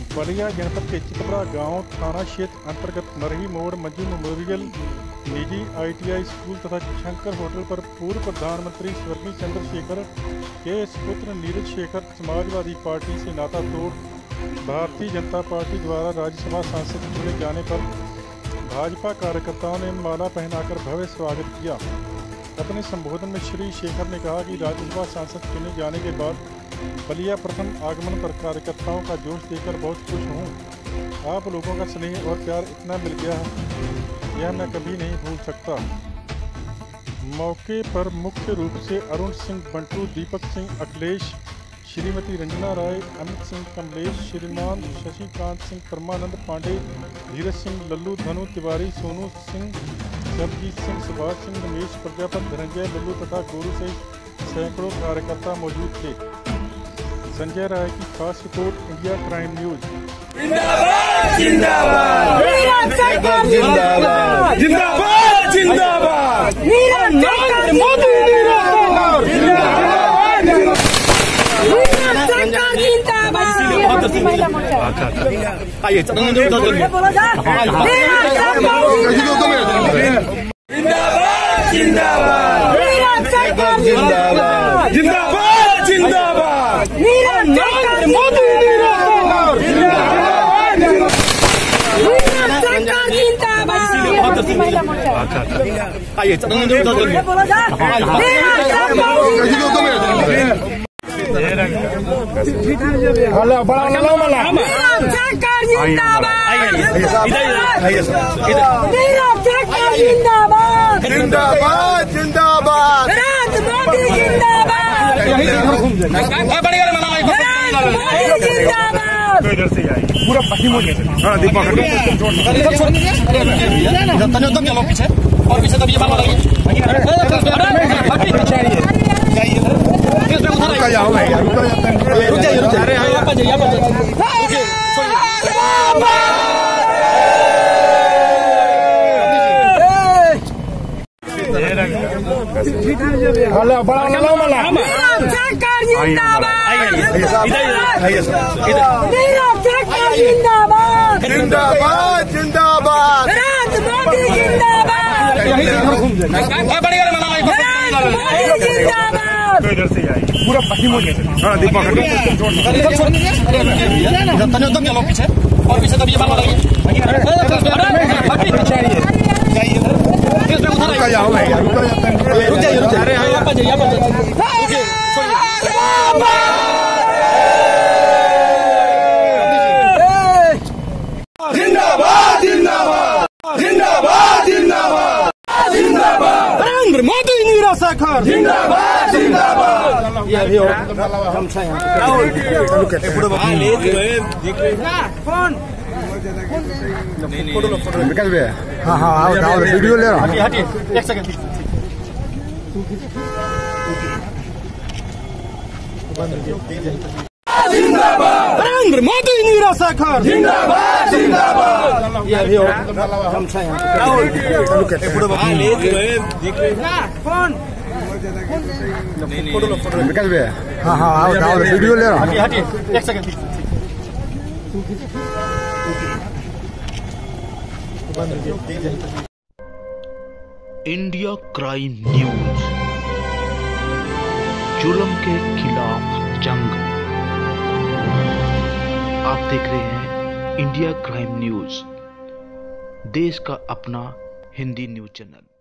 बलिया जनपद के चितबड़ा गांव थाना क्षेत्र अंतर्गत नरही मोड़ मंजू मेमोरियल निजी ITI स्कूल तथा शंकर होटल पर पूर्व प्रधानमंत्री स्वर्गीय चंद्रशेखर के सुपुत्र नीरज शेखर समाजवादी पार्टी से नाता तोड़ भारतीय जनता पार्टी द्वारा राज्यसभा सांसद चुने जाने पर भाजपा कार्यकर्ताओं ने माला पहनाकर भव्य स्वागत किया। अपने संबोधन में श्री शेखर ने कहा कि राज्यसभा सांसद चुने जाने के बाद बलिया प्रथम आगमन पर कार्यकर्ताओं का जोश देखकर बहुत खुश हूँ। आप लोगों का स्नेह और प्यार इतना मिल गया है, यह मैं कभी नहीं भूल सकता। मौके पर मुख्य रूप से अरुण सिंह बंटू, दीपक सिंह अखिलेश, श्रीमती रंजना राय, अमित सिंह कमलेश, श्रीमान शशिकांत सिंह, परमानंद पांडे, धीरज सिंह, लल्लू, धनु तिवारी, सोनू सिंह, सरजीत सिंह, सुभाष सिंह, रमेश प्रजापत, धनंजय, लल्लू तथा गोरू सहित सैकड़ों कार्यकर्ता मौजूद थे। संजय राय की खास रिपोर्ट, इंडिया क्राइम न्यूज। जिंदाबाद जिंदाबाद जिंदाबाद जिंदाबाद जिंदाबाद नरेंद्र मोदी आइए जिंदाबाद जिंदाबाद जिंदाबाद जिंदाबाद जिंदाबाद नरेंद्र मोदी आइए जिंदाबाद जिंदाबाद पूरा पश्चिम हो गया दीपक चलो पीछे और पीछे तब ये बात जिंदाबाद जिंदाबाद पूरा पश्चिम हो गया दीपक चलो पीछे और पीछे तब ये बात जिंदाबाद जिंदाबाद जिंदाबाद जिंदाबाद जिंदाबाद नरेंद्र मोदी नीरशेखर जिंदाबाद जिंदाबाद ये अभी हाँ वीडियो ले रहा हूँ। एक सेकंड जिंदाबाद नरेंद्र मोदी नीरशेखर जिंदाबाद जिंदाबाद ये अभी हाँ वीडियो ले रहा हूँ। एक सेकंड इंडिया क्राइम न्यूज, जुर्म के खिलाफ जंग। आप देख रहे हैं इंडिया क्राइम न्यूज, देश का अपना हिंदी न्यूज चैनल।